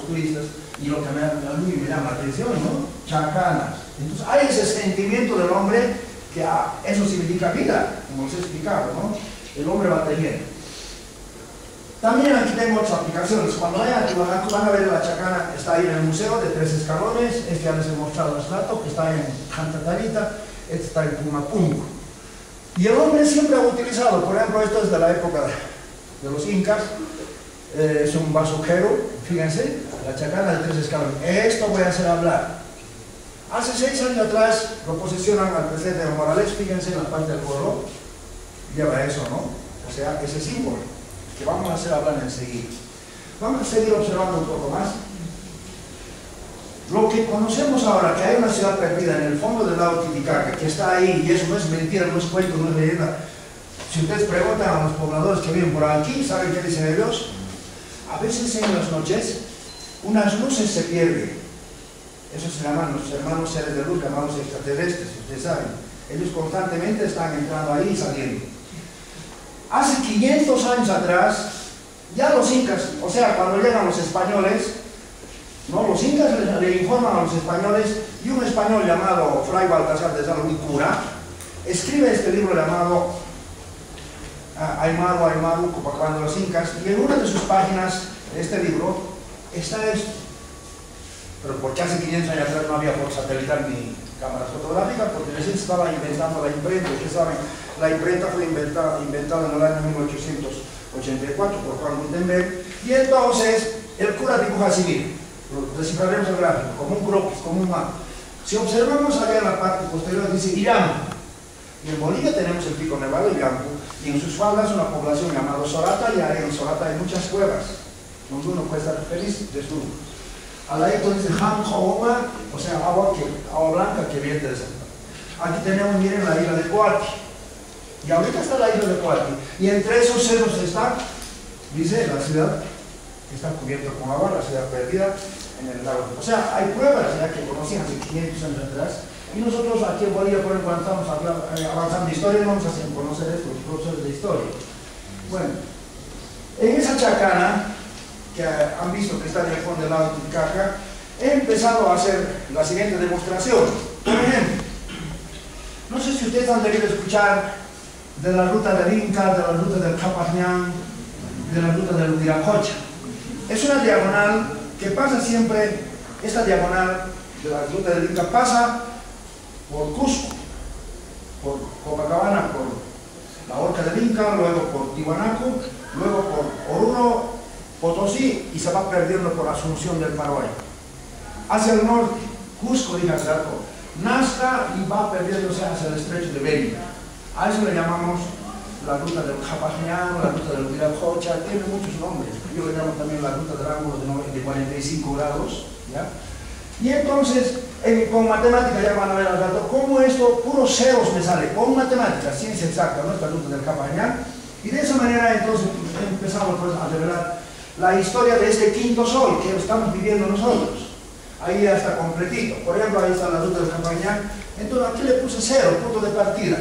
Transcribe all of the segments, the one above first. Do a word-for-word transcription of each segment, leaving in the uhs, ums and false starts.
turistas, y lo que me, a mí me llama la atención, ¿no? Chacanas. Entonces hay ese sentimiento del hombre que ah, eso significa vida, como les he explicado, ¿no? El hombre va tejiendo. También aquí tengo otras aplicaciones. Cuando vayan a Tiwanaku van a ver la chacana, está ahí en el museo de tres escalones. Este ya les he mostrado hace rato, que está en Jantatarita, este está en Pumapunku. Y el hombre siempre ha utilizado, por ejemplo, esto es de la época de los incas, eh, es un basurero, fíjense, la chacana de tres escalones. Esto voy a hacer hablar. Hace seis años atrás lo posicionan al presidente de Morales, fíjense en la parte del gorro, lleva eso, ¿no? O sea, ese símbolo, que vamos a hacer hablar enseguida. Vamos a seguir observando un poco más. Lo que conocemos ahora, que hay una ciudad perdida en el fondo del lago Titicaca, que está ahí, y eso no es mentira, no es cuento, no es leyenda. Si ustedes preguntan a los pobladores que viven por aquí, ¿saben qué dicen ellos? A veces en las noches, unas luces se pierden. Eso se llaman los hermanos seres de luz, llamados extraterrestres, ustedes saben. Ellos constantemente están entrando ahí y saliendo. Hace quinientos años atrás, ya los incas, o sea, cuando llegan los españoles, ¿no? Los incas le, le informan a los españoles, y un español llamado Fray Baltasar de Salomí Cura escribe este libro llamado uh, Aymaru, Aymaru, Copacabana de los Incas, y en una de sus páginas de este libro está esto. Pero porque hace quinientos años atrás no había por satelital ni cámaras fotográficas, porque recién se estaba inventando la imprenta. Ustedes saben, la imprenta fue inventada, inventada en el año mil ochocientos ochenta y cuatro por Juan Gutenberg, y entonces el cura dibuja así, miren, descifraremos el gráfico, como un croquis, como un mapa. Si observamos allá en la parte posterior, dice Irampu, y en Bolivia tenemos el pico nevado Irampu, y en sus faldas una población llamada Sorata, y ahí en Sorata hay muchas cuevas, donde uno puede estar feliz desnudo. Al lado dice Janjooma, o sea, agua, que, agua blanca que viene de esa. Aquí tenemos, miren, la isla de Coati. Y ahorita está la isla de Coati. Y entre esos cerros está, dice, la ciudad que está cubierta con agua, la ciudad perdida en el lago. O sea, hay pruebas ya que conocían hace quinientos años atrás. Y nosotros aquí en Bolivia, por ejemplo, cuando estamos avanzando de historia, no nos hacen conocer esto, los profesores de historia. Bueno, en esa chacana, que han visto que está en el fondo del lago Titicaca, he empezado a hacer la siguiente demostración. Por ejemplo, no sé si ustedes han debido escuchar de la ruta del Inca, de la ruta del Capajñán, de la ruta del Viracocha. Es una diagonal que pasa siempre, esta diagonal de la ruta del Inca pasa por Cusco, por Copacabana, por la Horca del Inca, luego por Tiwanaku, luego por Oruro, Potosí, y se va perdiendo por Asunción del Paraguay. Hacia el norte, Cusco, diga Chaco, Nazca y va perdiéndose hacia el estrecho de Bering. A eso le llamamos la ruta del Capajñán, la ruta del Viracocha, tiene muchos nombres. Yo le llamo también la ruta del ángulo de cuarenta y cinco grados. ¿Ya? Y entonces, en, con matemáticas ya van a ver al rato cómo esto, puros ceros me sale, con matemáticas, ciencia exacta, ¿no? Esta ruta del Capajñán. Y de esa manera entonces empezamos pues, a revelar la historia de este quinto sol que estamos viviendo nosotros. Ahí ya está completito. Por ejemplo, ahí está la ruta del Capajñán. Entonces aquí le puse cero, punto de partida.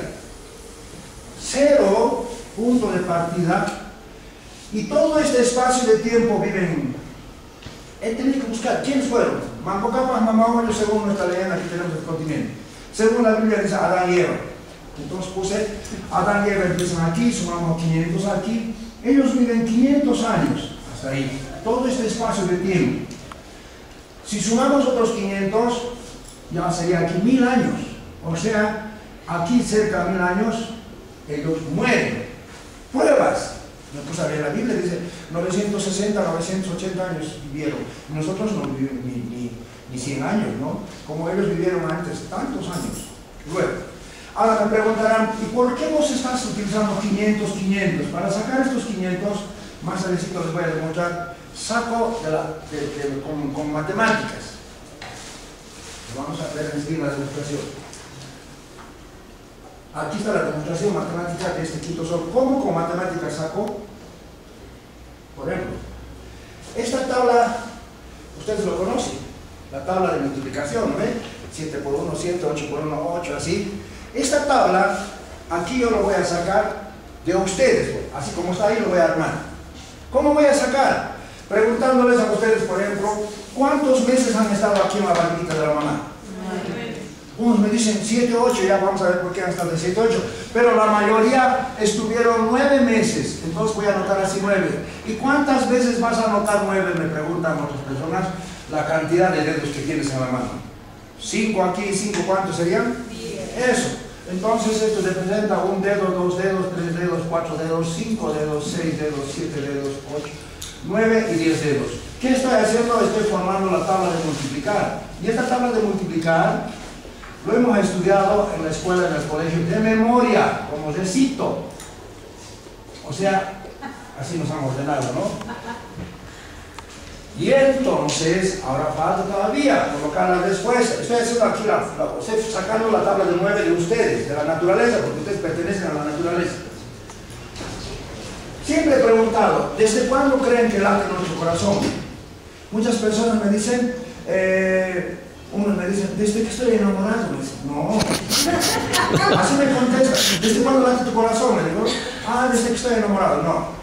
Cero, punto de partida. Y todo este espacio de tiempo viven. He tenido que buscar quiénes fueron. Manco Cápac, Mamahoyo, según nuestra leyenda, aquí tenemos el continente. Según la Biblia dice Adán y Eva. Entonces puse Adán y Eva empiezan aquí, sumamos quinientos aquí. Ellos viven quinientos años. Hasta ahí, todo este espacio de tiempo. Si sumamos otros quinientos, ya sería aquí mil años. O sea, aquí cerca de mil años, ellos mueren. Pruebas. Nosotros a ver, la Biblia dice novecientos sesenta, novecientos ochenta años vivieron. Nosotros no vivimos ni, ni, ni cien años, ¿no? Como ellos vivieron antes, tantos años. Luego, ahora me preguntarán, ¿y por qué vos estás utilizando quinientos, quinientos? Para sacar estos quinientos, más adelantito les voy a demostrar, saco de la, de, de, con, con matemáticas. Vamos a ver enseguida la demostración. Aquí está la demostración matemática de este quinto sol. ¿Cómo con matemáticas saco? Por ejemplo, esta tabla, ustedes lo conocen, la tabla de multiplicación, ¿no ve? siete por uno, siete, ocho por uno, ocho, así. Esta tabla, aquí yo lo voy a sacar de ustedes, así como está ahí lo voy a armar. ¿Cómo voy a sacar? Preguntándoles a ustedes, por ejemplo, ¿cuántos meses han estado aquí en la barriguita de la mamá? Unos me dicen siete, ocho, ya vamos a ver por qué han estado de siete, ocho, pero la mayoría estuvieron nueve meses, entonces voy a anotar así nueve. ¿Y cuántas veces vas a anotar nueve? Me preguntan otras personas, la cantidad de dedos que tienes en la mano. Cinco aquí, cinco, ¿cuántos serían? Eso. Entonces esto representa un dedo, dos dedos, tres dedos, cuatro dedos, cinco dedos, seis dedos, siete dedos, ocho, nueve y diez dedos. ¿Qué estoy haciendo? Estoy formando la tabla de multiplicar. Y esta tabla de multiplicar lo hemos estudiado en la escuela, en el colegio, de memoria, como recito. O sea, así nos han ordenado, ¿no? Y entonces, ahora falta todavía colocar la respuesta. Estoy haciendo aquí la, la, estoy sacando la tabla de nueve de ustedes, de la naturaleza, porque ustedes pertenecen a la naturaleza. Siempre he preguntado, ¿desde cuándo creen que late nuestro corazón? Muchas personas me dicen, eh, unos me dicen, desde que estoy enamorado. Me dicen, no. Así me contestan, ¿desde cuándo late tu corazón? Me digo, ah, desde que estoy enamorado. No.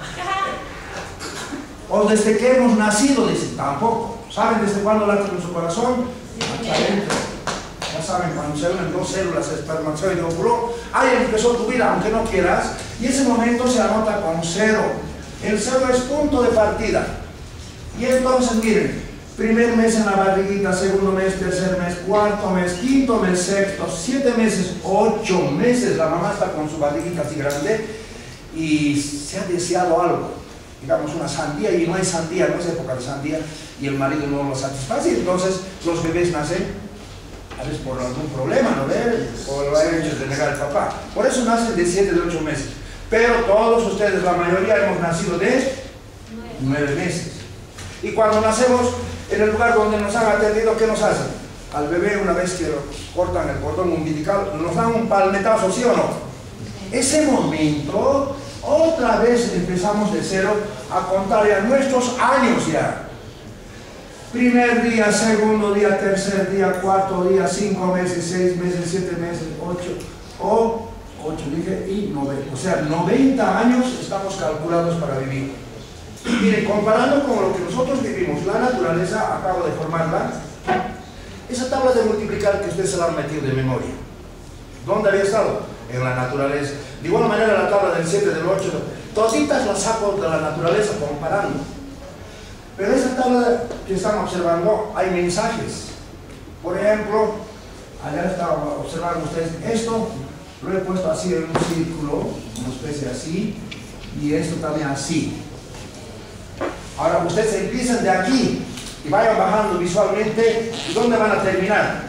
O desde que hemos nacido, dicen, tampoco. ¿Saben desde cuándo late nuestro corazón? Aquí adentro. Ya saben, cuando se unen dos células, espermatozoide y óvulo, ahí empezó tu vida, aunque no quieras, y ese momento se anota con cero. El cero es punto de partida. Y entonces, miren, primer mes en la barriguita, segundo mes, tercer mes, cuarto mes, quinto mes, sexto, siete meses, ocho meses, la mamá está con su barriguita así grande y se ha deseado algo. Digamos una sandía, y no hay sandía, no es época de sandía, y el marido no lo satisface, y entonces los bebés nacen, a veces por algún problema, ¿no ven? O lo han hecho de negar al papá. Por eso nacen de siete, de ocho meses. Pero todos ustedes, la mayoría, hemos nacido de nueve meses. Y cuando nacemos, en el lugar donde nos han atendido, ¿qué nos hacen? Al bebé, una vez que cortan el cordón umbilical, nos dan un palmetazo, ¿sí o no? Ese momento, otra vez empezamos de cero a contar ya nuestros años ya. Primer día, segundo día, tercer día, cuarto día, cinco meses, seis meses, siete meses, ocho, o ocho dije, y noventa. O sea, noventa años estamos calculados para vivir. Miren, comparando con lo que nosotros vivimos, la naturaleza, acabo de formarla, esa tabla de multiplicar que ustedes se la han metido de memoria. ¿Dónde había estado? En la naturaleza. De igual manera la tabla del siete, del ocho, toditas las saco de la naturaleza comparando. Pero esa tabla que están observando, hay mensajes. Por ejemplo, allá estaban observando ustedes, esto lo he puesto así en un círculo, una especie así, y esto también así. Ahora ustedes empiezan de aquí y vayan bajando visualmente, ¿y dónde van a terminar?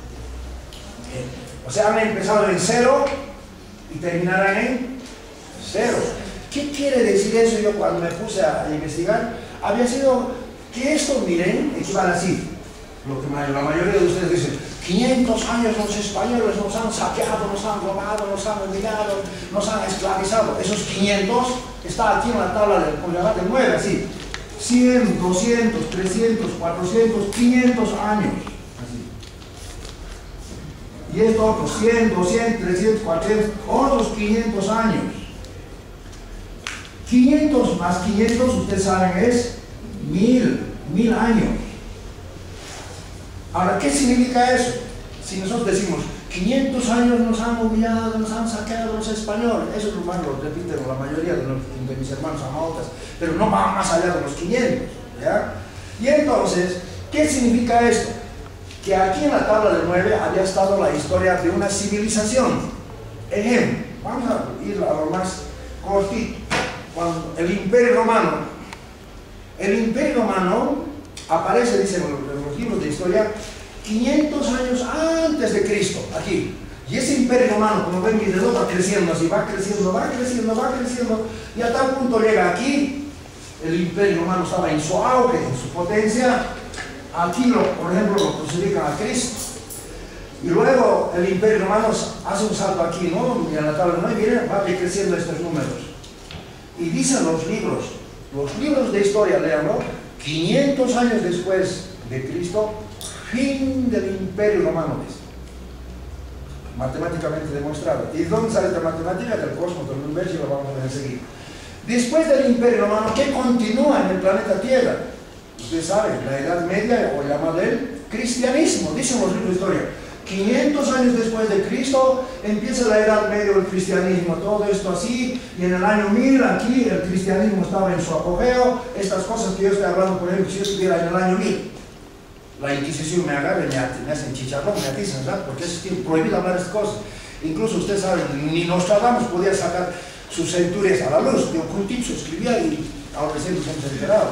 O sea, han empezado en cero y terminarán en cero. ¿Qué quiere decir eso? Yo cuando me puse a investigar, había sido que esto, miren, equivale así. Lo que la mayoría de ustedes dicen, quinientos años los españoles nos han saqueado, nos han robado, nos han humillado, nos han esclavizado. Esos quinientos está aquí en la tabla del de nueve, así. cien, doscientos, trescientos, cuatrocientos, quinientos años. Y esto otros cien, doscientos, trescientos, cuatrocientos, otros quinientos años. quinientos más quinientos, ustedes saben, es mil, mil años. Ahora, ¿qué significa eso? Si nosotros decimos, quinientos años nos han humillado, nos han saqueado los españoles, eso es lo más, lo repiten la mayoría de, los, de mis hermanos amaotas, pero no va más allá de los quinientos, ¿ya? Y entonces, ¿qué significa esto? Que aquí en la tabla del nueve había estado la historia de una civilización. Ejemplo, vamos a ir a lo más cortito. Cuando el Imperio Romano, el Imperio Romano aparece, dicen en los libros de historia, quinientos años antes de Cristo, aquí. Y ese Imperio Romano, como ven, mi dedo va creciendo así, va creciendo, va creciendo, va creciendo, y a tal punto llega aquí. El Imperio Romano estaba en su auge, en su potencia. Aquí, lo, por ejemplo, lo crucifican a Cristo. Y luego el Imperio Romano hace un salto aquí, ¿no? Y en la tabla, ¿no? Y miren, va creciendo estos números. Y dicen los libros, los libros de historia, leanlo, quinientos años después de Cristo, fin del Imperio Romano, dice. Matemáticamente demostrado. ¿Y dónde sale esta matemática? Del cosmos, del universo, y lo vamos a ver enseguida. Después del Imperio Romano, ¿qué continúa en el planeta Tierra? Ustedes saben, la Edad Media, o llamado el cristianismo, dicen los libros de historia. quinientos años después de Cristo empieza la Edad Media o el cristianismo, todo esto así, y en el año mil aquí el cristianismo estaba en su apogeo. Estas cosas que yo estoy hablando, por ejemplo, si yo estuviera en el año mil, la Inquisición me agarra y me, me hacen chicharrón, me atizan, ¿verdad? Porque es prohibido hablar de estas cosas. Incluso ustedes saben, ni Nostradamus podía sacar sus centurias a la luz, de ocultismo escribía y ahora recién nos hemos enterado.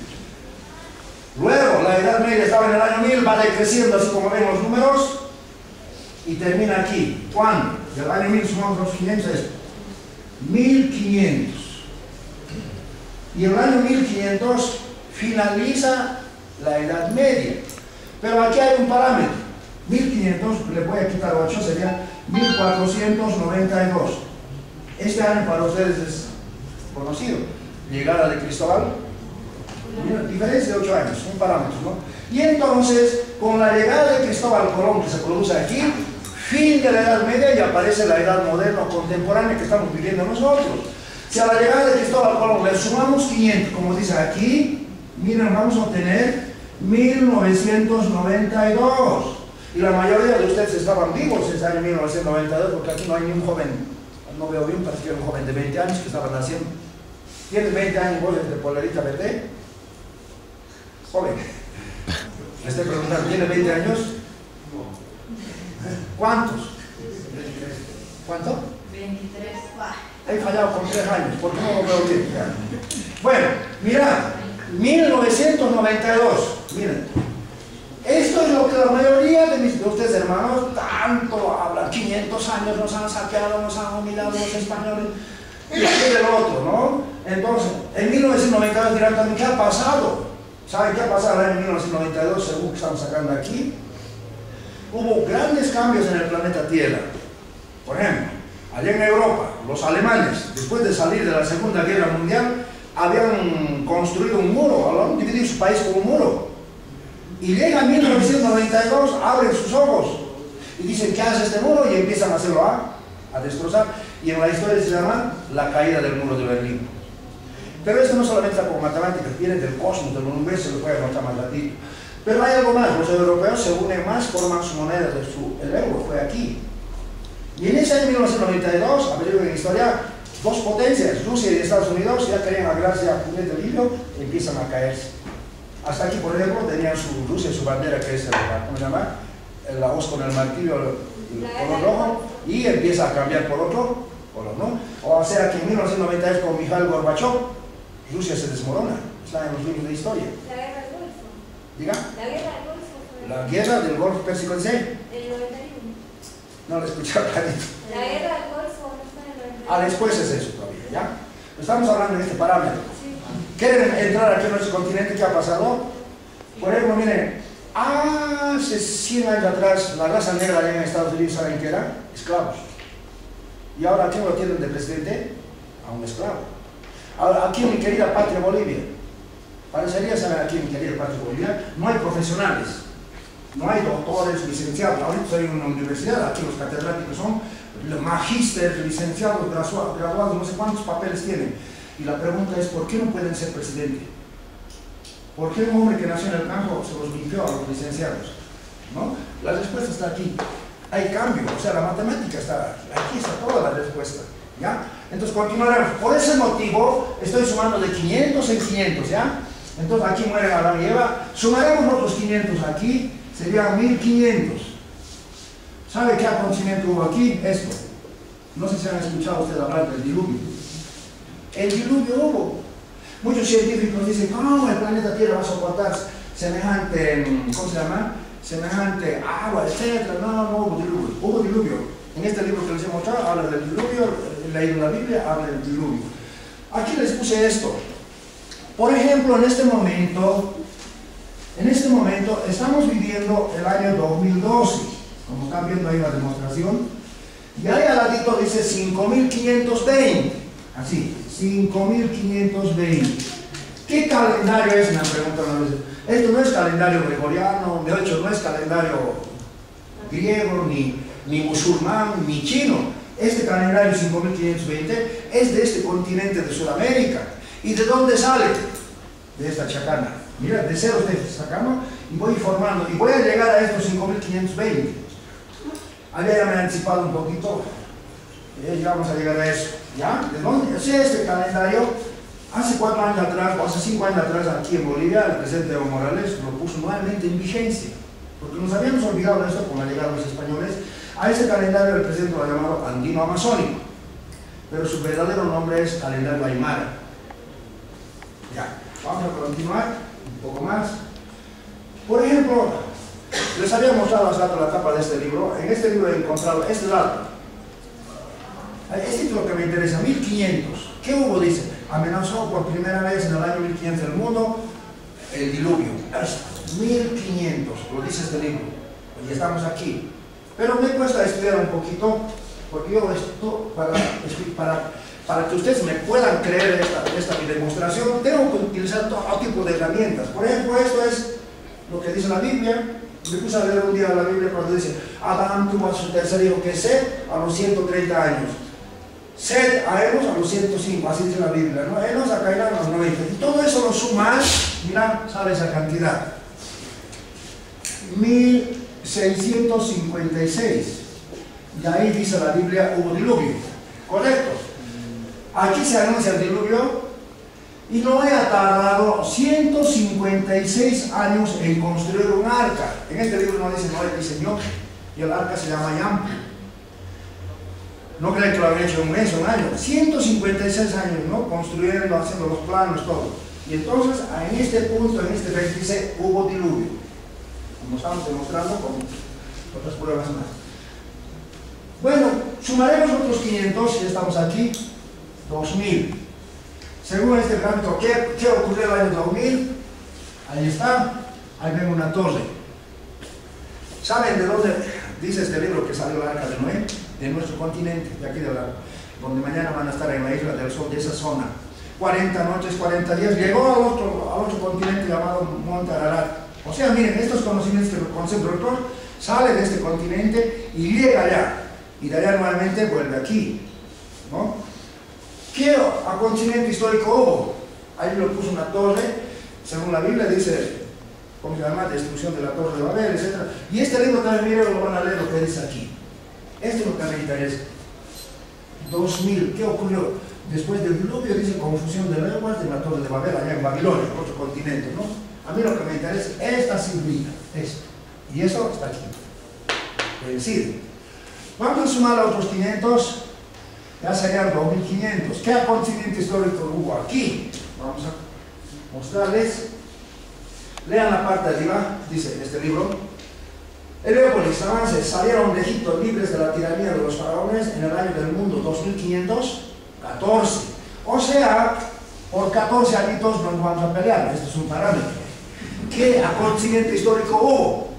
Luego, la Edad Media estaba en el año mil, va decreciendo así como ven los números, y termina aquí. ¿Cuándo? Del año mil sumamos los quinientos, es mil quinientos. Y en el año mil quinientos finaliza la Edad Media. Pero aquí hay un parámetro. mil quinientos, le voy a quitar ocho, sería mil cuatrocientos noventa y dos. Este año para ustedes es conocido. Llegada de Cristóbal. Mira, diferencia de ocho años, un parámetro, ¿no? Y entonces, con la llegada de Cristóbal Colón, que se produce aquí, fin de la Edad Media, y aparece la Edad Moderna o contemporánea que estamos viviendo nosotros. Si a la llegada de Cristóbal Colón le sumamos quinientos, como dice aquí, miren, vamos a obtener mil novecientos noventa y dos. Y la mayoría de ustedes estaban vivos en ese año mil novecientos noventa y dos, porque aquí no hay ni un joven, no veo bien, parece que era un joven de veinte años que estaba naciendo. ¿Tienes veinte años vos de polerita verde? Joven. Me estoy preguntando, ¿tiene veinte años? ¿Cuántos? ¿Cuánto? veintitrés. He fallado con tres años, porque no lo veo bien. Bueno, mirad, mil novecientos noventa y dos, miren. Esto es lo que la mayoría de, mis, de ustedes hermanos tanto hablan. quinientos años nos han saqueado, nos han humillado los españoles. Y aquí del otro, ¿no? Entonces, en mil novecientos noventa y dos dirán también, ¿qué ha pasado? ¿Saben qué ha pasado en el año mil novecientos noventa y dos, según que estamos sacando aquí? Hubo grandes cambios en el planeta Tierra. Por ejemplo, allá en Europa, los alemanes, después de salir de la Segunda Guerra Mundial, habían construido un muro, habían dividido su país con un muro. Y llega en mil novecientos noventa y dos, abren sus ojos y dicen, ¿qué hace este muro? Y empiezan a hacerlo a, a destrozar. Y en la historia se llama la caída del muro de Berlín. Pero esto no solamente está como matemáticas, viene del cosmos, del universo, se lo puede anotar más ratito. Pero hay algo más, los europeos se unen más, forman su moneda, de su, el euro fue aquí. Y en ese año mil novecientos noventa y dos, averiguo en historia, dos potencias, Rusia y Estados Unidos, ya querían agarrarse a puñete limpio, empiezan a caerse. Hasta aquí, por ejemplo, tenían su Rusia, su bandera, que es el, ¿cómo se llama? La hoz con el martillo, el, el color rojo, y empieza a cambiar por otro color, ¿no? O sea que en mil novecientos noventa y dos, con Mikhail Gorbachev, Rusia se desmorona, está en los libros de historia. La guerra del Golfo. ¿Diga? La guerra del Golfo. La guerra del Golfo Pérsico, ¿sí? El noventa y uno. No lo escuché clarito. La guerra del Golfo no está en el noventa y uno. Ah, después es eso todavía, ¿ya? Estamos hablando de este parámetro. Sí. ¿Quieren entrar aquí en nuestro continente? ¿Qué ha pasado? Por ejemplo, miren, hace cien años atrás, la raza negra allá en Estados Unidos, ¿saben qué era? Esclavos. Y ahora, ¿a quién lo tienen de presidente? A un esclavo. Ahora, aquí en mi querida patria Bolivia, parecería saber aquí en mi querida patria Bolivia, no hay profesionales, no hay doctores, licenciados. Ahorita estoy en una universidad, aquí los catedráticos son magísteres, licenciados, graduados, no sé cuántos papeles tienen. Y la pregunta es, ¿por qué no pueden ser presidente? ¿Por qué un hombre que nació en el campo se los limpió a los licenciados? ¿No? La respuesta está aquí. Hay cambio, o sea, la matemática está aquí, está toda la respuesta. ¿Ya? Entonces continuaremos. Por ese motivo estoy sumando de quinientos en quinientos, ¿ya? Entonces aquí mueren Adán y Eva. Sumaremos otros quinientos aquí, serían mil quinientos. ¿Sabe qué acontecimiento hubo aquí? Esto. No sé si han escuchado ustedes hablar del diluvio. El diluvio hubo. Muchos científicos dicen, no, el planeta Tierra va a soportar semejante, ¿cómo se llama? Semejante agua, etcétera. No, no, no hubo diluvio. Hubo diluvio. En este libro que les he mostrado habla del diluvio, he leído la Biblia, habla del diluvio. Aquí les puse esto. Por ejemplo, en este momento, en este momento estamos viviendo el año dos mil doce, como están viendo ahí la demostración, y ahí al ladito dice cinco mil quinientos veinte, así, cinco mil quinientos veinte. ¿Qué calendario es? Me preguntan a veces. Esto no es calendario gregoriano, de hecho no es calendario griego, ni, ni musulmán, ni chino. Este calendario cinco mil quinientos veinte es de este continente de Sudamérica. ¿Y de dónde sale? De esta chacana. Mira, de cero ustedes sacamos y voy formando. Y voy a llegar a estos cinco mil quinientos veinte. Allá ya me he anticipado un poquito. Eh, ya vamos a llegar a eso. ¿Ya? ¿De dónde? O sea, este calendario, hace cuatro años atrás, o hace cinco años atrás, aquí en Bolivia, el presidente Evo Morales lo puso nuevamente en vigencia. Porque nos habíamos olvidado de esto con la llegada de los españoles. A ese calendario el presidente lo ha llamado andino amazónico, pero su verdadero nombre es calendario aymara. Ya, vamos a continuar un poco más. Por ejemplo, les había mostrado hace rato la tapa de este libro. En este libro he encontrado este dato. Este es lo que me interesa, mil quinientos. ¿Qué hubo? Dice, amenazó por primera vez en el año mil quinientos el mundo el diluvio. mil quinientos, lo dice este libro. Y estamos aquí. Pero me cuesta estudiar un poquito, porque yo esto, para, para, para que ustedes me puedan creer esta, esta mi demostración, tengo que utilizar todo tipo de herramientas. Por ejemplo, esto es lo que dice la Biblia. Me puse a leer un día la Biblia cuando dice, Adán tuvo a su tercer hijo que es Set a los ciento treinta años. Set a Enos a los ciento cinco, así dice la Biblia, ¿no? Enos a Cainán a los noventa. Y todo eso lo sumas, mira, sale esa cantidad. mil seiscientos cincuenta y seis. Y ahí dice la Biblia, hubo diluvio. ¿Correcto? Aquí se anuncia el diluvio. Y Noé ha tardado ciento cincuenta y seis años en construir un arca. En este libro no dice Noé diseñó, y el arca se llama Yampu. No creen que lo habían hecho en un mes o un año. ciento cincuenta y seis años, ¿no? Construyendo, haciendo los planos, todo. Y entonces, en este punto, en este veintiséis, hubo diluvio. Como estamos demostrando con otras pruebas más. Bueno, sumaremos otros quinientos y estamos aquí, dos mil. Según este gráfico, ¿qué, ¿qué ocurrió el año dos mil? Ahí está, ahí ven una torre. ¿Saben de dónde dice este libro que salió el arca de Noé? De nuestro continente, de aquí de la, donde mañana van a estar en la isla del Sol, de esa zona. cuarenta noches, cuarenta días, llegó al otro, al otro continente llamado Monte Ararat. O sea, miren, estos conocimientos que conoce el doctor sale de este continente y llega allá. Y de allá nuevamente vuelve aquí, ¿no? ¿Qué acontecimiento histórico hubo? Ahí lo puso una torre, según la Biblia dice, ¿cómo se llama? Destrucción de la Torre de Babel, etcétera. Y este libro también, miren, lo van a leer lo que dice aquí. Esto es lo que me interesa. dos mil, ¿qué ocurrió? Después del diluvio dice confusión de lenguas de la Torre de Babel, allá en Babilonia, otro continente, ¿no? A mí lo que me interesa es esta simbología, esto. Y eso está aquí. Es decir, vamos a sumar a otros quinientos. Ya serían dos mil quinientos. ¿Qué acontecimiento histórico hubo aquí? Vamos a mostrarles. Lean la parte de arriba, dice este libro. Heliópolis, avances, salieron de Egipto libres de la tiranía de los faraones en el año del mundo dos mil quinientos catorce. O sea, por catorce añitos nos vamos a pelear. Este es un parámetro. ¿Qué acontecimiento histórico hubo?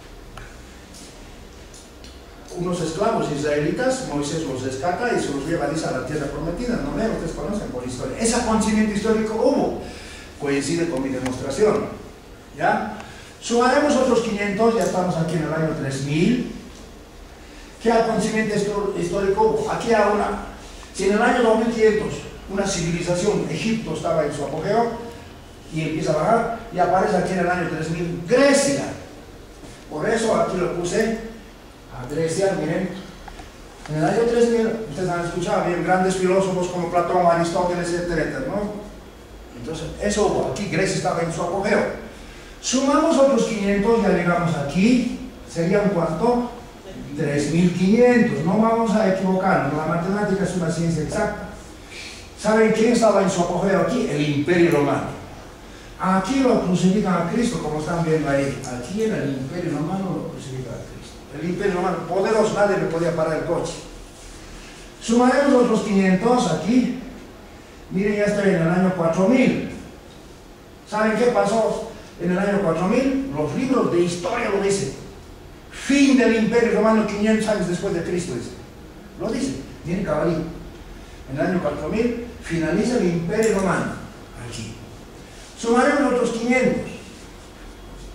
Unos esclavos israelitas, Moisés los rescata y se los lleva a la tierra prometida. No me ustedes conocen por historia. Ese acontecimiento histórico hubo. Coincide con mi demostración. ¿Ya? Sumaremos otros quinientos, ya estamos aquí en el año tres mil. ¿Qué acontecimiento histórico hubo? Aquí hay una. Si en el año dos mil quinientos una civilización, Egipto estaba en su apogeo y empieza a bajar, y aparece aquí en el año tres mil Grecia. Por eso aquí lo puse. A Grecia, miren, en el año tres mil, ustedes han escuchado bien, grandes filósofos como Platón, Aristóteles, etcétera, ¿no? Entonces, eso hubo, aquí Grecia estaba en su apogeo. Sumamos otros quinientos, ya llegamos aquí, serían ¿cuánto? tres mil quinientos, no vamos a equivocarnos, la matemática es una ciencia exacta. ¿Saben quién estaba en su apogeo aquí? El Imperio Romano. Aquí lo crucifican a Cristo, como están viendo ahí. Aquí en el Imperio Romano lo crucifican a Cristo. El Imperio Romano, poderoso, nadie le podía parar el coche. Sumaremos otros quinientos aquí. Miren, ya estoy en el año cuatro mil. ¿Saben qué pasó en el año cuatro mil? Los libros de historia lo dicen. Fin del Imperio Romano quinientos años después de Cristo, dice. Lo dice, miren cabalito. En el año cuatro mil finaliza el Imperio Romano. Aquí. Sumaremos otros quinientos.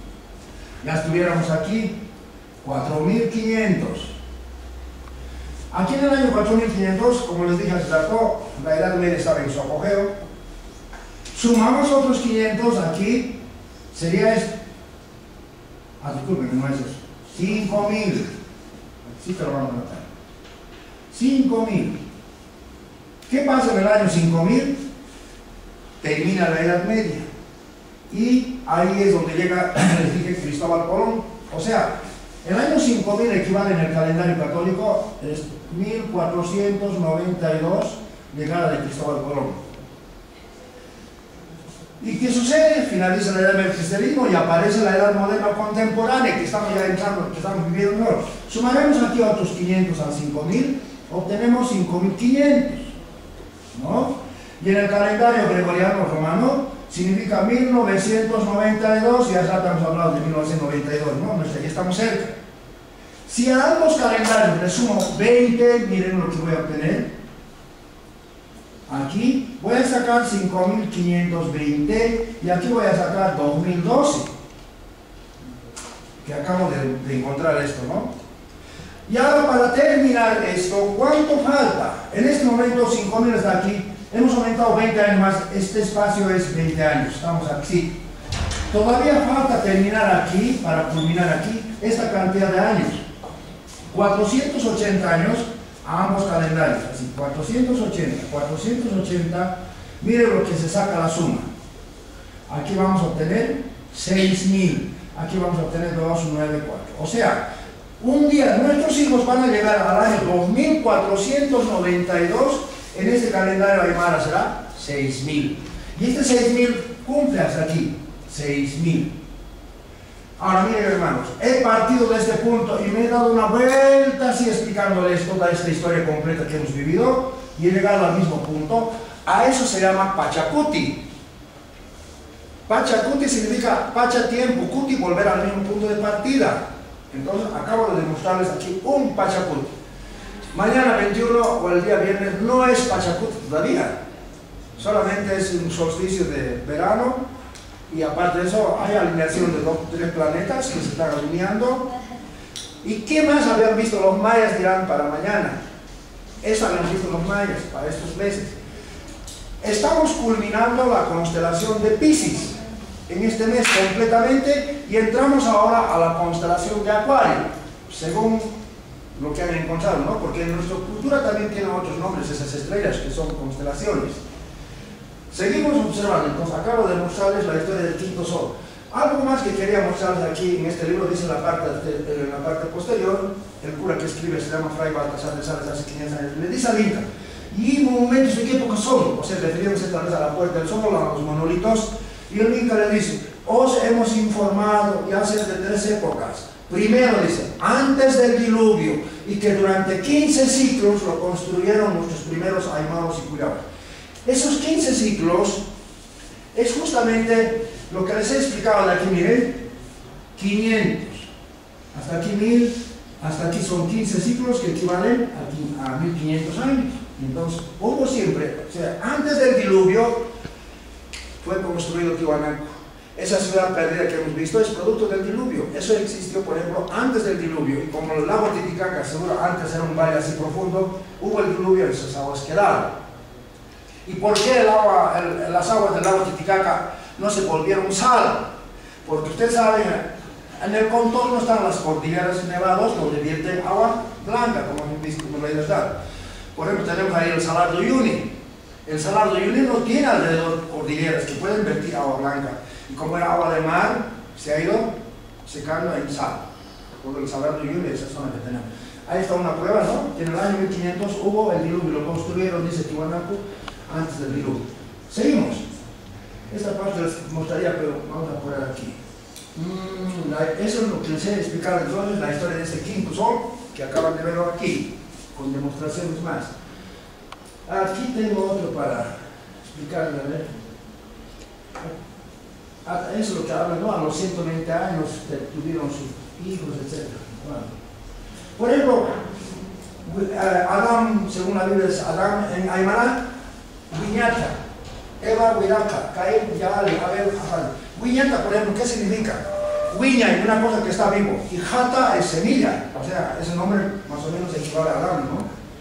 Ya estuviéramos aquí. cuatro mil quinientos. Aquí en el año cuatro mil quinientos, como les dije hace rato, la Edad Media estaba en su apogeo. Sumamos otros quinientos aquí, sería esto. Ah, disculpen, que no es eso. cinco mil. Sí te lo vamos a notar. cinco mil. ¿Qué pasa en el año cinco mil? Termina la Edad Media. Y ahí es donde llega, les dije, Cristóbal Colón. O sea, el año cinco mil equivale en el calendario católico es mil cuatrocientos noventa y dos, llegada de Cristóbal Colón. ¿Y qué sucede? Finaliza la edad del cristianismo y aparece la edad moderna contemporánea, que estamos ya entrando, que estamos viviendo ahora. Sumaremos aquí otros quinientos al cinco mil, obtenemos cinco mil quinientos, ¿no? Y en el calendario gregoriano romano significa mil novecientos noventa y dos, y ya estamos hablando de mil novecientos noventa y dos, ¿no? Ya estamos cerca. Si a ambos calendarios le sumo veinte, miren lo que voy a obtener. Aquí voy a sacar cinco mil quinientos veinte y aquí voy a sacar dos mil doce, que acabo de, de encontrar esto, ¿no? Y ahora, para terminar esto, ¿cuánto falta? En este momento cinco mil está aquí, hemos aumentado veinte años más, este espacio es veinte años, estamos aquí. Todavía falta terminar aquí, para culminar aquí, esta cantidad de años. cuatrocientos ochenta años a ambos calendarios, así, cuatrocientos ochenta, cuatrocientos ochenta, miren lo que se saca la suma. Aquí vamos a obtener seis mil, aquí vamos a obtener dos mil noventa y cuatro. O sea, un día nuestros hijos van a llegar al año dos mil cuatrocientos noventa y dos, en este calendario aymara será seis mil. Y este seis mil cumple hasta aquí, seis mil. Ahora miren, hermanos, he partido de este punto y me he dado una vuelta así explicándoles toda esta historia completa que hemos vivido y he llegado al mismo punto. A eso se llama Pachacuti. Pachacuti significa Pacha tiempo, Cuti volver al mismo punto de partida. Entonces acabo de demostrarles aquí un Pachacuti. Mañana veintiuno o el día viernes no es Pachacuti todavía, solamente es un solsticio de verano. Y aparte de eso, hay alineación de dos, tres planetas que se están alineando. ¿Y qué más habían visto los mayas, dirán, para mañana? Eso habían visto los mayas para estos meses. Estamos culminando la constelación de Piscis en este mes completamente y entramos ahora a la constelación de Acuario, según lo que han encontrado, ¿no? Porque en nuestra cultura también tienen otros nombres esas estrellas que son constelaciones. Seguimos observando, entonces acabo de mostrarles la historia del quinto sol. Algo más que quería mostrarles aquí en este libro, dice en la parte, en la parte posterior, el cura que escribe se llama Fray Baltasar de Sales hace quinientos años, le dice al Inca, y monumentos de qué época son, o sea, refiriéndose tal vez a la puerta del sol, a los monolitos, y el Inca le dice, os hemos informado ya hace de tres épocas. Primero dice, antes del diluvio, y que durante quince ciclos lo construyeron nuestros primeros aymaros y cuyabas. Esos quince ciclos es justamente lo que les he explicado de aquí, miren, quinientos, hasta aquí mil, hasta aquí son quince ciclos que equivalen a, a mil quinientos años. Entonces, hubo siempre, o sea, antes del diluvio fue construido Tiwanaku. Esa ciudad perdida que hemos visto es producto del diluvio. Eso existió, por ejemplo, antes del diluvio. Y como el lago Titicaca, seguro antes era un valle así profundo, hubo el diluvio y esas aguas quedaron. ¿Y por qué el agua, el, las aguas del lago Titicaca no se volvieron sal? Porque ustedes saben, en el contorno están las cordilleras nevadas donde vierte agua blanca, como hemos visto como la verdad. Por ejemplo, tenemos ahí el Salar de Uyuni. El Salar de Uyuni no tiene alrededor cordilleras que pueden vertir agua blanca. Y como era agua de mar, se ha ido secando en sal. Por el Salar de Uyuni, esa zona que tenemos. Ahí está una prueba, ¿no? Que en el año mil quinientos hubo el diluvio, lo construyeron, dice Tiwanaku, antes del diluvio. Seguimos. Esta parte les mostraría, pero vamos a poner aquí. Mm, la, eso es lo que les he explicado entonces, la historia de este quinto sol, que acaban de verlo aquí, con demostraciones más. Aquí tengo otro para explicarles, a ver. Eso es lo que habla, ¿no? A los ciento veinte años tuvieron sus hijos, etcétera. Bueno. Por ejemplo, Adán, según la Biblia, es Adán en Aymara, Wiñata, Eva, Huiraca, Caín, Yaali, Abel, Jafal. Wiñata, por ejemplo, ¿qué significa? Wiña es una cosa que está vivo, y Jata es semilla, o sea, ese nombre más o menos equivale a Adán, ¿no?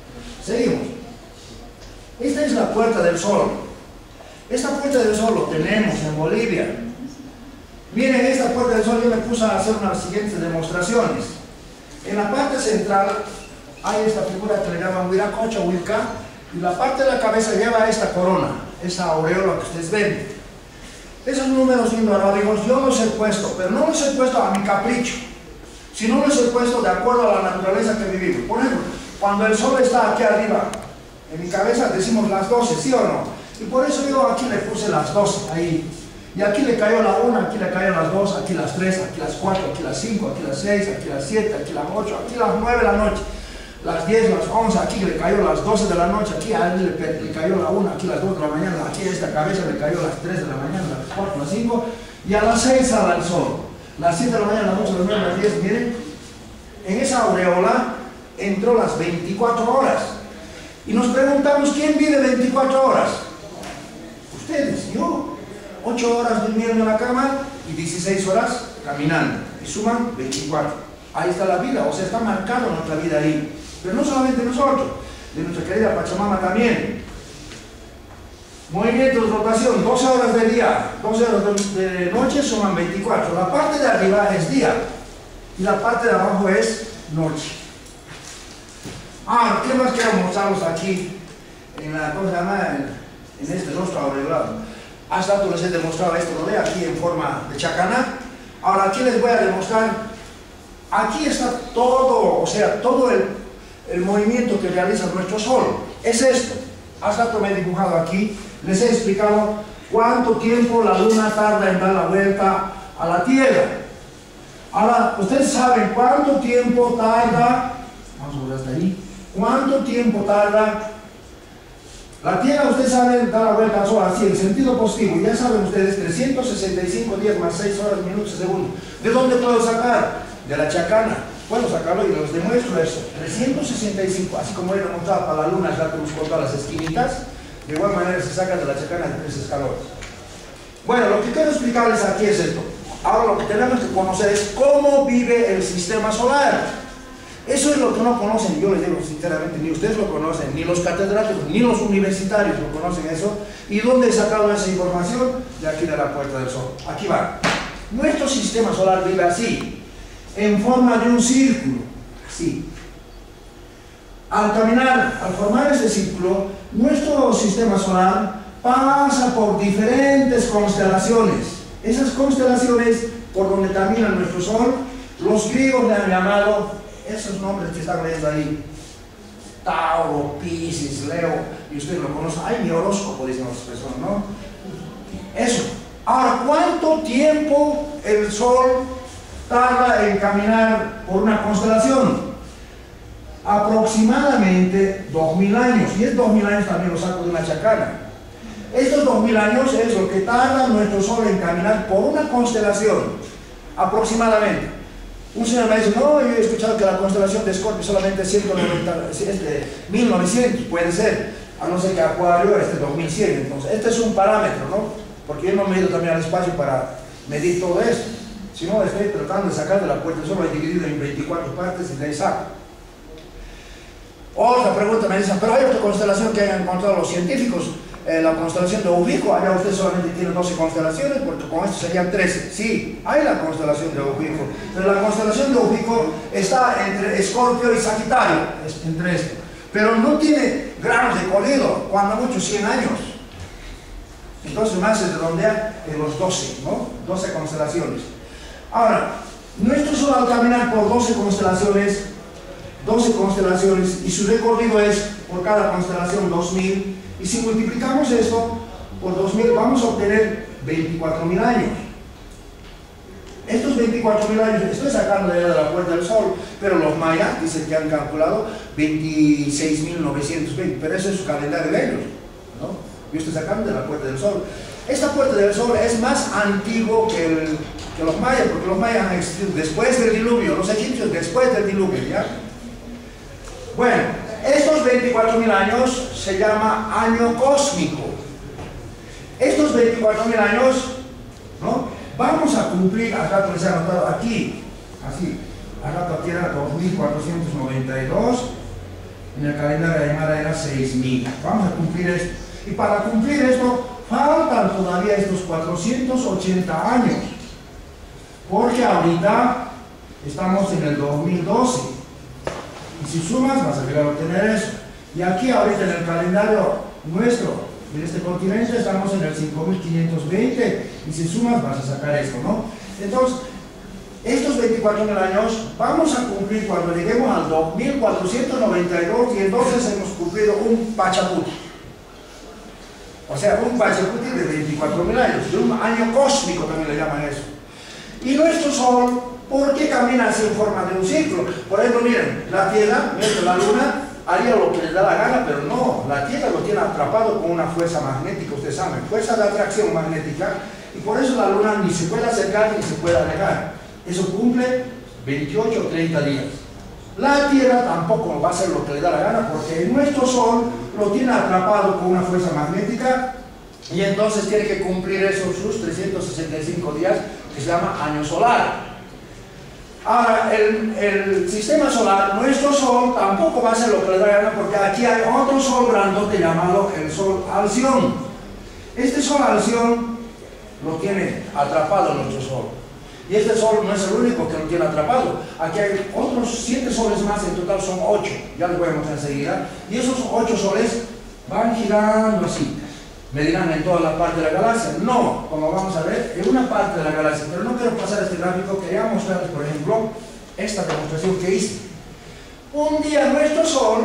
Seguimos. Esta es la Puerta del Sol. Esta Puerta del Sol lo tenemos en Bolivia. Miren, esta Puerta del Sol yo me puse a hacer unas siguientes demostraciones. En la parte central hay esta figura que le llaman Huiracocha, Huilca, y la parte de la cabeza lleva esta corona, esa aureola que ustedes ven. Esos números indoarábigos yo los he puesto, pero no los he puesto a mi capricho, sino los he puesto de acuerdo a la naturaleza que vivimos. Por ejemplo, cuando el sol está aquí arriba, en mi cabeza decimos las doce, ¿sí o no? Y por eso yo aquí le puse las doce, ahí. Y aquí le cayó la una, aquí le cayó las dos, aquí las tres, aquí las cuatro, aquí las cinco, aquí las seis, aquí las siete, aquí las ocho, aquí las nueve de la noche, las diez, las once, aquí le cayó las doce de la noche, aquí a él le, le cayó la una, aquí las dos de la mañana, aquí a esta cabeza le cayó las tres de la mañana, las cuatro, las cinco, y a las seis sale el sol. Las siete de la mañana, las ocho, las nueve, las diez, miren, en esa aureola entró las veinticuatro horas. Y nos preguntamos, ¿quién vive veinticuatro horas? Ustedes, yo. ocho horas durmiendo en la cama y dieciséis horas caminando. Y suman veinticuatro. Ahí está la vida, o sea, está marcado nuestra vida ahí. Pero no solamente nosotros, de nuestra querida Pachamama también. Movimiento de rotación, doce horas de día, doce horas de noche suman veinticuatro. La parte de arriba es día y la parte de abajo es noche. Ah, ¿qué más quiero mostrarlos aquí? En la, ¿cómo se llama? En, en este rostro aureolado. Hasta rato les he demostrado esto, lo ve aquí en forma de chacana. Ahora aquí les voy a demostrar, aquí está todo, o sea, todo el, el movimiento que realiza nuestro Sol. Es esto. Hasta rato me he dibujado aquí, les he explicado cuánto tiempo la Luna tarda en dar la vuelta a la Tierra. Ahora, ustedes saben cuánto tiempo tarda, vamos a ver hasta ahí, cuánto tiempo tarda la Tierra. Ustedes saben dar la vuelta al Sol así, en sentido positivo, y ya saben ustedes, trescientos sesenta y cinco días más seis horas, minutos y segundos. ¿De dónde puedo sacar? De la chacana. Puedo sacarlo y les demuestro eso. trescientos sesenta y cinco, así como he demostrado para la Luna, ya que nos cortó las esquinitas, de igual manera se saca de la chacana de tres escalones. Bueno, lo que quiero explicarles aquí es esto. Ahora lo que tenemos que conocer es cómo vive el sistema solar. Eso es lo que no conocen, yo les digo sinceramente, ni ustedes lo conocen, ni los catedráticos, ni los universitarios lo conocen eso. ¿Y dónde he sacado esa información? De aquí de la Puerta del Sol. Aquí va. Nuestro sistema solar vive así, en forma de un círculo, así. Al caminar, al formar ese círculo, nuestro sistema solar pasa por diferentes constelaciones. Esas constelaciones por donde camina nuestro Sol, los griegos le han llamado esos nombres que están leyendo ahí: Tauro, Piscis, Leo, y ustedes lo conocen. Ay, mi horóscopo, dicen las personas, ¿no? Eso. Ahora, ¿cuánto tiempo el Sol tarda en caminar por una constelación? Aproximadamente dos mil años, y es dos mil años también lo saco de una chacana. Estos dos mil años es lo que tarda nuestro Sol en caminar por una constelación, aproximadamente. Un señor me dice, no, yo he escuchado que la constelación de Escorpio solamente es ciento noventa, este, mil novecientos, puede ser, a no ser que Acuario esté dos mil cien. Entonces, este es un parámetro, ¿no? Porque yo no me he ido también al espacio para medir todo eso, sino estoy tratando de sacar de la Puerta del Sol, lo he dividido en veinticuatro partes y de ahí saco. Otra pregunta me dicen, pero hay otra constelación que han encontrado los científicos, eh, la constelación de Ovico. Allá usted solamente tiene doce constelaciones, porque con esto serían trece. Sí, hay la constelación de Ovico, pero la constelación de Ovico está entre Escorpio y Sagitario, es, entre esto. Pero no tiene grados de corrido, cuando mucho cien años. Entonces más se redondea en los doce, ¿no? doce constelaciones. Ahora, nuestro Sol al caminar por doce constelaciones, doce constelaciones, y su recorrido es por cada constelación dos mil, y si multiplicamos esto por dos mil vamos a obtener veinticuatro mil años. Estos veinticuatro mil años, estoy sacando de la Puerta del Sol, pero los mayas dicen que han calculado veintiséis mil novecientos veinte, pero eso es su calendario de ellos, ¿no? Yo estoy sacando de la Puerta del Sol. Esta Puerta del Sol es más antiguo que, el, que los mayas, porque los mayas han existido después del diluvio, los egipcios después del diluvio, ¿ya? Bueno, estos veinticuatro mil años se llama año cósmico. Estos veinticuatro mil años, ¿no? Vamos a cumplir, acá les he anotado aquí, así, acá aquí era dos mil cuatrocientos noventa y dos, en el calendario Aymara era seis mil. Vamos a cumplir esto. Y para cumplir esto, faltan todavía estos cuatrocientos ochenta años. Porque ahorita estamos en el dos mil doce. Y si sumas, vas a llegar a obtener eso. Y aquí ahorita en el calendario nuestro, en este continente, estamos en el cinco mil quinientos veinte. Y si sumas, vas a sacar esto, ¿no? Entonces, estos veinticuatro mil años vamos a cumplir cuando lleguemos al dos mil cuatrocientos noventa y dos, y entonces hemos cumplido un Pachacuti. O sea, un Pachacuti de veinticuatro mil años, de un año cósmico también le llaman eso. Y nuestro Sol, ¿por qué camina así en forma de un círculo? Por ejemplo, miren, la Tierra, miren, la Luna haría lo que le da la gana, pero no, la Tierra lo tiene atrapado con una fuerza magnética, ustedes saben, fuerza de atracción magnética, y por eso la Luna ni se puede acercar ni se puede alejar. Eso cumple veintiocho o treinta días. La Tierra tampoco va a hacer lo que le da la gana, porque nuestro Sol lo tiene atrapado con una fuerza magnética, y entonces tiene que cumplir esos sus trescientos sesenta y cinco días, que se llama año solar. Ahora, el, el sistema solar, nuestro Sol, tampoco va a hacer lo que le da la gana, porque aquí hay otro Sol grandote llamado el Sol Alción. Este Sol Alción lo tiene atrapado nuestro Sol. Y este Sol no es el único que lo tiene atrapado. Aquí hay otros siete soles más, en total son ocho. Ya les voy a mostrar enseguida. Y esos ocho soles van girando así. Me dirán en toda la parte de la galaxia. No, como vamos a ver, en una parte de la galaxia. Pero no quiero pasar este gráfico, quería mostrarles, por ejemplo, esta demostración que hice. Un día nuestro Sol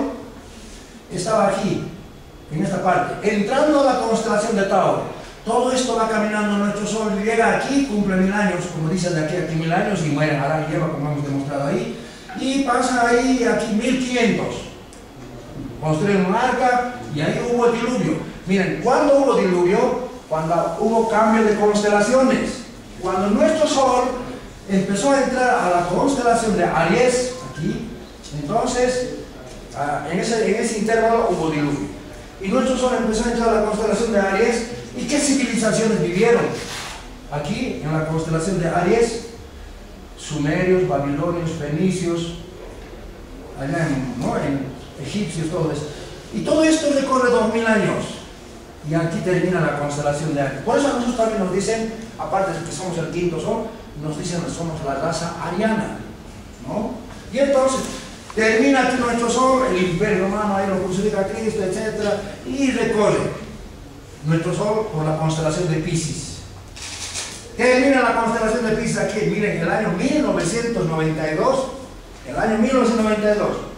estaba aquí, en esta parte, entrando a la constelación de Tauro. Todo esto va caminando nuestro Sol, llega aquí, cumple mil años, como dicen de aquí a aquí mil años, y muere Adán y Eva, como hemos demostrado ahí. Y pasa ahí, aquí mil quinientos. Construyen un arca y ahí hubo el diluvio. Miren, ¿cuándo hubo diluvio? Cuando hubo cambio de constelaciones. Cuando nuestro Sol empezó a entrar a la constelación de Aries, aquí, entonces, uh, en, ese, en ese intervalo hubo diluvio. Y nuestro Sol empezó a entrar a la constelación de Aries. ¿Y qué civilizaciones vivieron? Aquí, en la constelación de Aries, sumerios, babilonios, fenicios, allá en, ¿no? en egipcios, todo esto. Y todo esto recorre dos mil años. Y aquí termina la constelación de Aries. Por eso a nosotros también nos dicen, aparte de que somos el quinto Sol, nos dicen que somos la raza ariana, ¿no? Y entonces, termina aquí nuestro Sol, el Imperio Romano, ahí lo crucifica a Cristo, etcétera, y recorre nuestro Sol por la constelación de Piscis. Termina la constelación de Piscis aquí, miren, el año mil novecientos noventa y dos, el año mil novecientos noventa y dos,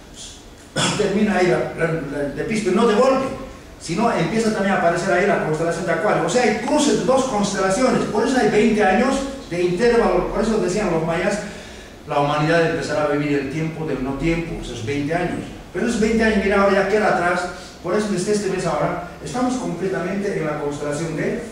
termina ahí la, la, la, de Piscis, pero no de golpe, sino empieza también a aparecer ahí la constelación de Acuario. O sea, hay cruces de dos constelaciones, por eso hay veinte años de intervalo, por eso decían los mayas, la humanidad empezará a vivir el tiempo del no tiempo, esos veinte años. Pero esos veinte años, mira, ahora ya queda atrás. Por eso desde este mes ahora estamos completamente en la constelación de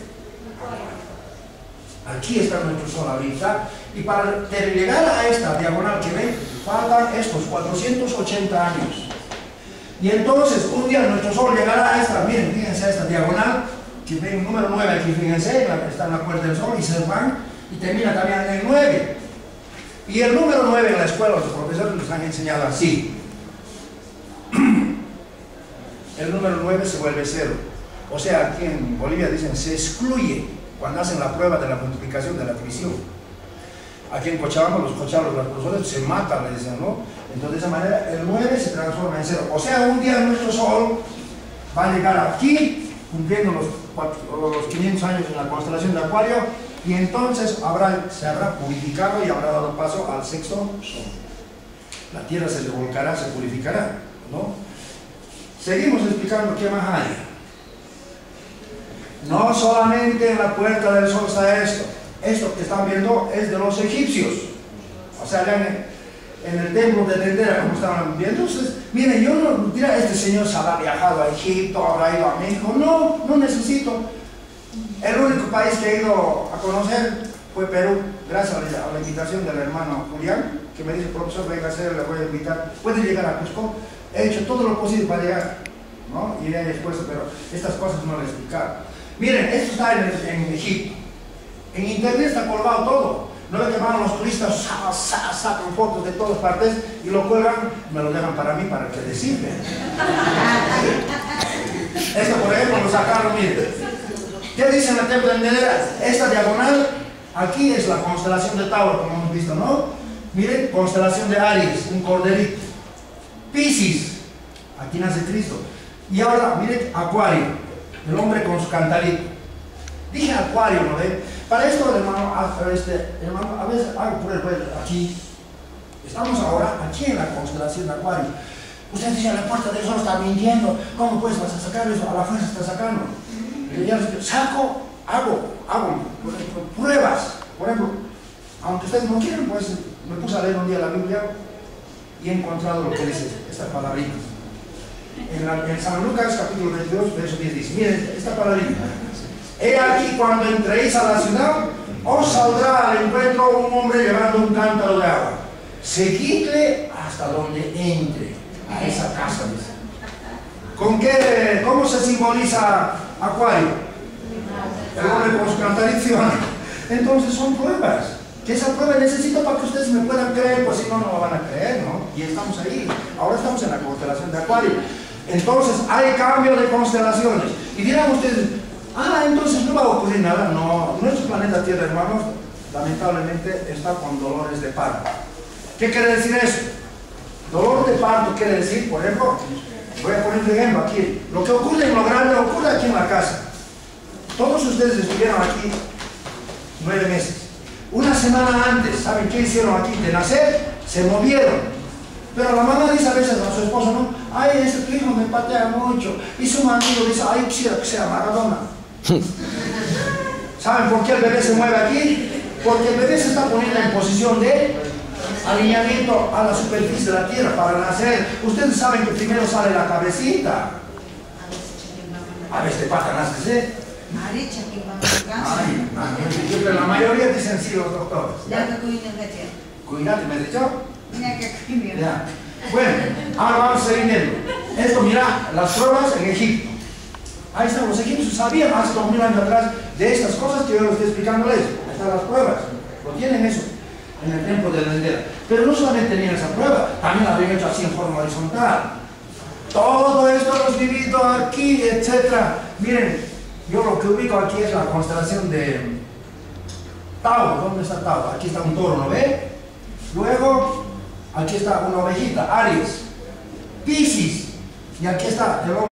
Acuario. Aquí está nuestro Sol ahorita, y para llegar a esta diagonal que ven, faltan estos cuatrocientos ochenta años. Y entonces un día nuestro Sol llegará a esta, miren, fíjense a esta diagonal, que ven número nueve aquí, fíjense, está en la puerta del Sol y se van, y termina también en el nueve. Y el número nueve en la escuela los profesores nos han enseñado así. El número nueve se vuelve cero. O sea, aquí en Bolivia dicen se excluye cuando hacen la prueba de la multiplicación, de la división. Aquí en Cochabamba los cochalos, los profesores se matan, le dicen, ¿no? Entonces de esa manera el nueve se transforma en cero. O sea, un día nuestro Sol va a llegar aquí, cumpliendo los, los quinientos años en la constelación de Acuario, y entonces habrá, se habrá purificado y habrá dado paso al sexto Sol. La Tierra se revolcará, se purificará, ¿no? Seguimos explicando qué más hay. No solamente en la puerta del Sol está esto. Esto que están viendo es de los egipcios. O sea, en, en el templo de Dendera, como estaban viendo. Entonces, miren, yo no dirá, este señor se habrá viajado a Egipto, habrá ido a México. No, no necesito. El único país que he ido a conocer fue Perú, gracias a la, a la invitación del hermano Julián, que me dice, profesor, venga a hacer, le voy a invitar. Puede llegar a Cusco. He hecho todo lo posible para llegar, ¿no? Y he expuesto, pero estas cosas no las he explicado. Miren, esto está en, en Egipto. En internet está colgado todo. No ve que van los turistas, sa, sa, sacan fotos de todas partes y lo cuelgan, me lo dejan para mí, para que les sirve. Esto, por ejemplo, lo sacaron, miren. ¿Qué dice en la templo de Nedera? Esta diagonal, aquí es la constelación de Tauro, como hemos visto, ¿no? Miren, constelación de Aries, un corderito. Piscis, aquí nace Cristo. Y ahora, miren, Acuario, el hombre con su cantarito. Dije Acuario, ¿no ve? Para esto, hermano, a, este, hermano, a veces hago por el pueblo, aquí. Estamos ahora aquí en la constelación de Acuario. Usted dice, la puerta del sol está mintiendo. ¿Cómo pues vas a sacar eso? A la fuerza está sacando. Y yo saco, hago, hago, por ejemplo, pruebas. Por ejemplo, aunque ustedes no quieran, pues me puse a leer un día la Biblia y he encontrado lo que dice esta palabrita. En, la, en San Lucas capítulo veintidós, verso diez dice, miren esta palabrita. He aquí cuando entréis a la ciudad, os saldrá al encuentro un hombre llevando un cántaro de agua. Seguidle hasta donde entre, a esa casa. Dice. ¿Con qué, cómo se simboliza Acuario? El hombre con su cantarito. Entonces son pruebas. Que esa prueba necesito para que ustedes me puedan creer, pues si no, no me van a creer, ¿no? Y estamos ahí. Ahora estamos en la constelación de Acuario. Entonces hay cambio de constelaciones. Y dirán ustedes, ah, entonces no va a ocurrir nada. No, nuestro planeta Tierra, hermanos, lamentablemente está con dolores de parto. ¿Qué quiere decir eso? Dolor de parto quiere decir, por ejemplo, voy a poner un ejemplo aquí. Lo que ocurre en lo grande ocurre aquí en la casa. Todos ustedes estuvieron aquí nueve meses. Una semana antes, ¿saben qué hicieron aquí? De nacer, se movieron. Pero la mamá dice a veces a su esposo, ¿no? Ay, ese tu hijo me patea mucho. Y su marido dice, ay, quisiera que sea Maradona. ¿Saben por qué el bebé se mueve aquí? Porque el bebé se está poniendo en posición de alineamiento a la superficie de la tierra para nacer. Ustedes saben que primero sale la cabecita. A veces de pata nace, ¿eh? Ay, pero la mayoría dicen sí los doctores. Cuidado, ¿me has dicho? Ya. Bueno, ahora vamos a seguir viendo. Esto, mira, las pruebas en Egipto. Ahí están, los egipcios sabían hace dos mil años atrás de estas cosas que yo les estoy explicándoles. Ahí están las pruebas. Lo tienen eso en el templo de Nedera. Pero no solamente tenían esa prueba, también la habían hecho así en forma horizontal. Todo esto lo hemos vivido aquí, etcétera. Miren, yo lo que ubico aquí es la constelación de Tauro. ¿Dónde está Tauro? Aquí está un toro, ¿no ve? Luego, aquí está una ovejita, Aries, Piscis, y aquí está el hombre.